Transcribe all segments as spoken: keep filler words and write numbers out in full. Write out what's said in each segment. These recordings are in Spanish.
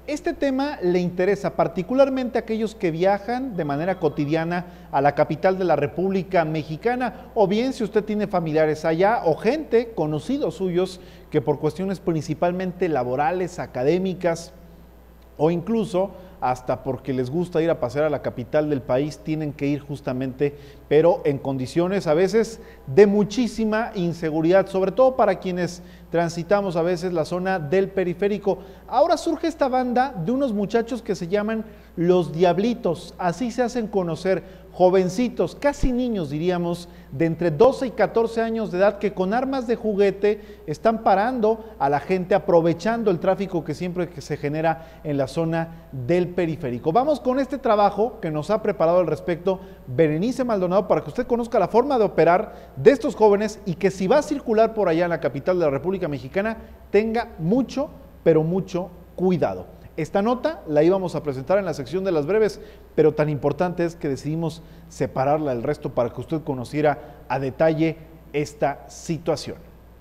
Este tema le interesa particularmente a aquellos que viajan de manera cotidiana a la capital de la República Mexicana, o bien si usted tiene familiares allá o gente, conocidos suyos, que por cuestiones principalmente laborales, académicas o incluso hasta porque les gusta ir a pasear a la capital del país, tienen que ir justamente, pero en condiciones a veces de muchísima inseguridad, sobre todo para quienes transitamos a veces la zona del periférico. Ahora surge esta banda de unos muchachos que se llaman Los Diablitos, así se hacen conocer, jovencitos, casi niños diríamos, de entre doce y catorce años de edad, que con armas de juguete están parando a la gente, aprovechando el tráfico que siempre que se genera en la zona del periférico. Vamos con este trabajo que nos ha preparado al respecto Berenice Maldonado para que usted conozca la forma de operar de estos jóvenes y que si va a circular por allá en la capital de la República Mexicana tenga mucho, pero mucho cuidado. Esta nota la íbamos a presentar en la sección de las breves, pero tan importante es que decidimos separarla del resto para que usted conociera a detalle esta situación.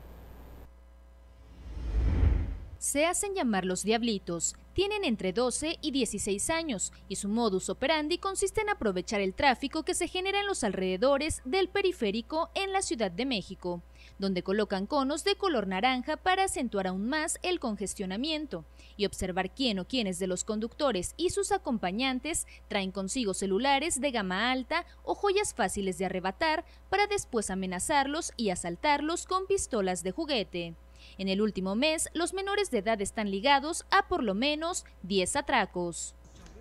Se hacen llamar Los Diablitos, tienen entre doce y dieciséis años y su modus operandi consiste en aprovechar el tráfico que se genera en los alrededores del periférico en la Ciudad de México, donde colocan conos de color naranja para acentuar aún más el congestionamiento y observar quién o quiénes de los conductores y sus acompañantes traen consigo celulares de gama alta o joyas fáciles de arrebatar para después amenazarlos y asaltarlos con pistolas de juguete. En el último mes, los menores de edad están ligados a por lo menos diez atracos.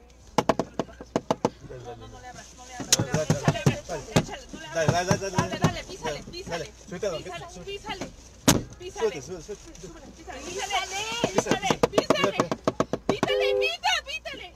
Dale, dale, dale, dale, dale, písale, písale, písale, písale, písale, písale, písale, písale, písale, písale,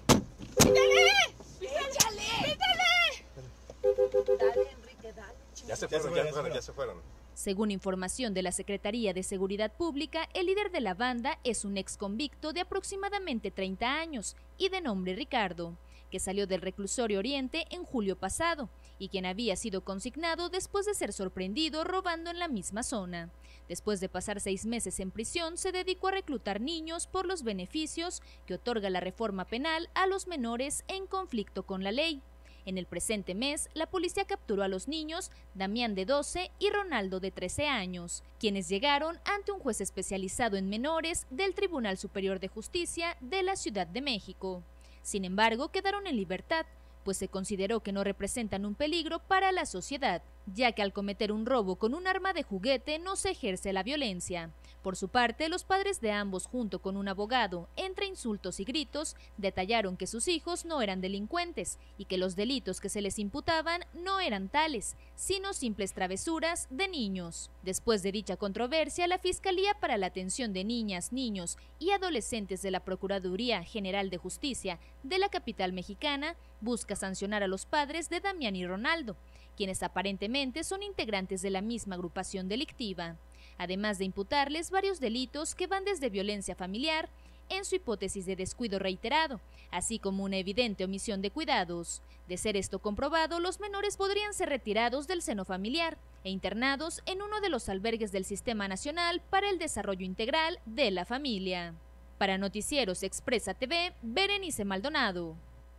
dale, Enrique, dale. Ya se fueron, ya se fueron, ya se fueron. Según información de la Secretaría de Seguridad Pública, el líder de la banda es un ex convicto de aproximadamente treinta años y de nombre Ricardo, que salió del reclusorio Oriente en julio pasado y quien había sido consignado después de ser sorprendido robando en la misma zona. Después de pasar seis meses en prisión, se dedicó a reclutar niños por los beneficios que otorga la reforma penal a los menores en conflicto con la ley. En el presente mes, la policía capturó a los niños Damián de doce y Ronaldo de trece años, quienes llegaron ante un juez especializado en menores del Tribunal Superior de Justicia de la Ciudad de México. Sin embargo, quedaron en libertad, pues se consideró que no representan un peligro para la sociedad, ya que al cometer un robo con un arma de juguete no se ejerce la violencia. Por su parte, los padres de ambos, junto con un abogado, entre insultos y gritos, detallaron que sus hijos no eran delincuentes y que los delitos que se les imputaban no eran tales, sino simples travesuras de niños. Después de dicha controversia, la Fiscalía para la Atención de Niñas, Niños y Adolescentes de la Procuraduría General de Justicia de la capital mexicana busca sancionar a los padres de Damián y Ronaldo, quienes aparentemente son integrantes de la misma agrupación delictiva, además de imputarles varios delitos que van desde violencia familiar, en su hipótesis de descuido reiterado, así como una evidente omisión de cuidados. De ser esto comprobado, los menores podrían ser retirados del seno familiar e internados en uno de los albergues del Sistema Nacional para el Desarrollo Integral de la Familia. Para Noticieros Expresa T V, Berenice Maldonado.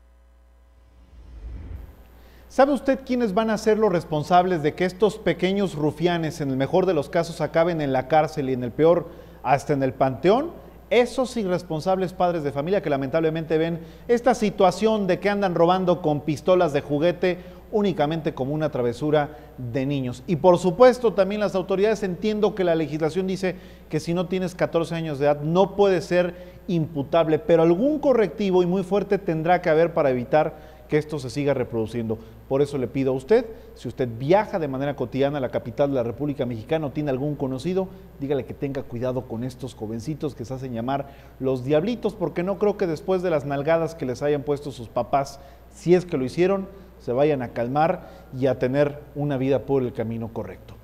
¿Sabe usted quiénes van a ser los responsables de que estos pequeños rufianes, en el mejor de los casos, acaben en la cárcel y en el peor, hasta en el panteón? Esos irresponsables padres de familia que lamentablemente ven esta situación de que andan robando con pistolas de juguete únicamente como una travesura de niños. Y por supuesto también las autoridades, entiendo que la legislación dice que si no tienes catorce años de edad no puede ser imputable, pero algún correctivo y muy fuerte tendrá que haber para evitar que esto se siga reproduciendo. Por eso le pido a usted, si usted viaja de manera cotidiana a la capital de la República Mexicana o tiene algún conocido, dígale que tenga cuidado con estos jovencitos que se hacen llamar Los Diablitos, porque no creo que después de las nalgadas que les hayan puesto sus papás, si es que lo hicieron, se vayan a calmar y a tener una vida por el camino correcto.